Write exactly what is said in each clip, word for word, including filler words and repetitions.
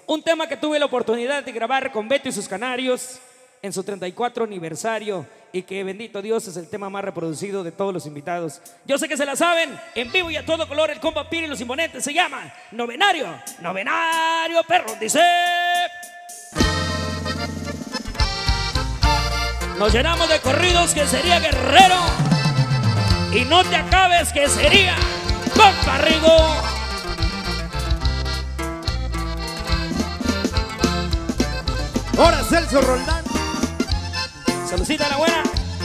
Un tema que tuve la oportunidad de grabar con Beto y sus Canarios en su treinta y cuatro aniversario y que, bendito Dios, es el tema más reproducido de todos los invitados. Yo sé que se la saben, en vivo y a todo color, el compa Piri y los Imponentes se llama Novenario, Novenario, perro, dice. Nos llenamos de corridos que sería Guerrero y no te acabes que sería compa Rigo. Ahora Celso Roldán. Saludcita a la buena.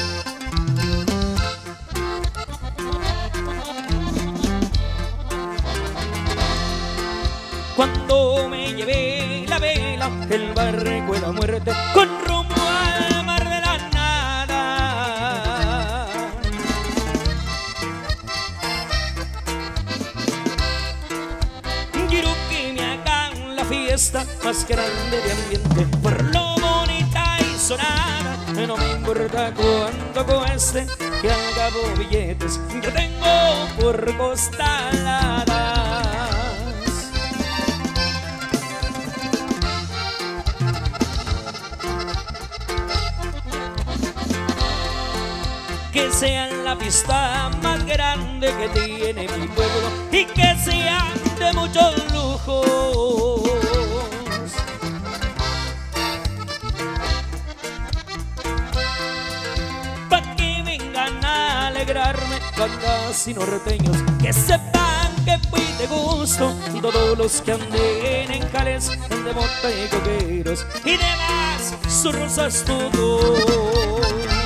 Cuando me llevé la vela, el barco de la muerte, con rumbo al mar de la nada. Quiero que me hagan la fiesta más grande de ambiente, por lo bonita y sonada. No me importa cuánto cueste, que al cabo billetes yo tengo por costaladas. Que sea la fiesta más grande que tiene mi pueblo y que sea de muchos lujos. Pa' que vengan a alegrarme bandas y norteños, que sepan que fui de gusto. Todos los que anden en cales de bota y coqueros y demás, sus rosas todo.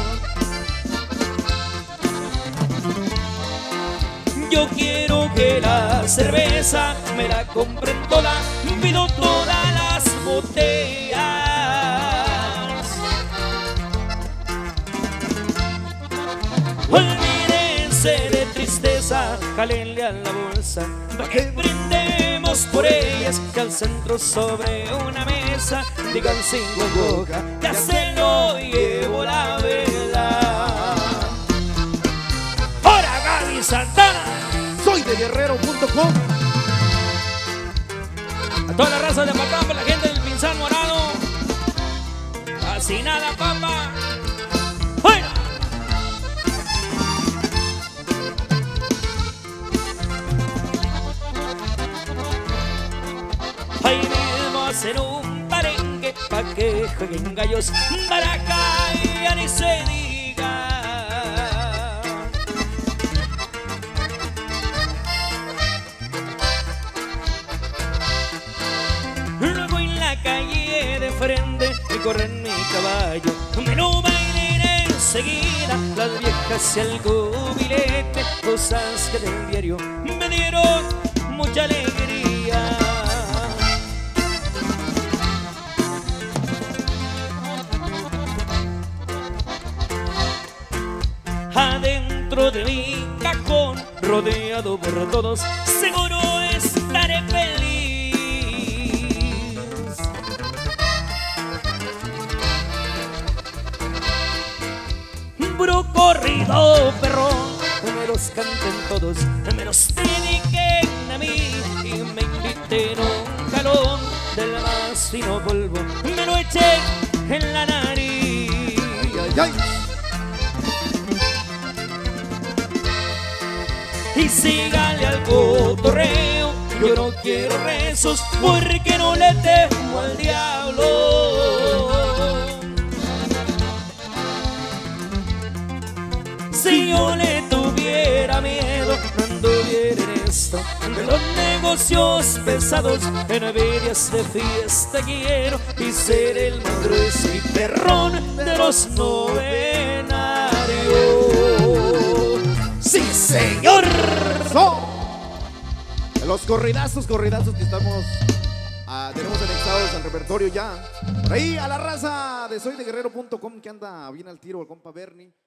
Yo quiero que la cerveza me la compren toda, pido todas las botellas. Olvídense de tristeza, jálenle a la bolsa, para que brindemos por ellas, que al centro sobre una mesa digan sin boca, ya se lo llevo la vela. ¡Hora, Gaby Santana! Soy de guerrero punto com. A toda la raza de Macampa, la gente del Pinzán Morado. Casi nada, papá. ¡Fuera! Ahí mismo hacer un parenque pa' que jueguen gallos, baraja y ya ni se diga. Luego en la calle de frente me corren mi caballo, me lo bailaré enseguida. Las viejas y el cubilete, cosas que del diario me dieron mucha alegría. Adentro de mi cajón, rodeado por todos, seguro estaré feliz. Puro corrido, perro, me los canten todos, me los dediquen a mí y me inviten un jalón del más fino polvo, me lo echen en la nariz. Ay, ay. Y sígale al cotorreo, yo no quiero rezos porque no le temo al diablo. Si yo le tuviera miedo, no anduviera en esto de los negocios pesados. En envidias de fiesta quiero y ser el más grueso y perrón de los novenarios. ¡Sí, señor! So, los corridazos, corridazos que estamos ah, tenemos anexados al repertorio ya. Por ahí a la raza de soy de guerrero punto com que anda bien al tiro el compa Bernie.